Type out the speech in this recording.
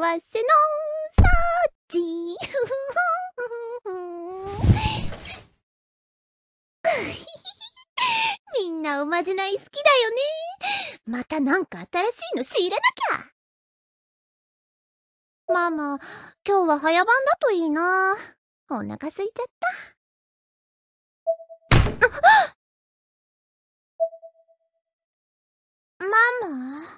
せのサーチみんなおまじない好きだよね。またなんか新しいの仕入れなきゃ。ママ、今日は早番だといいな。お腹空いちゃった。ママ？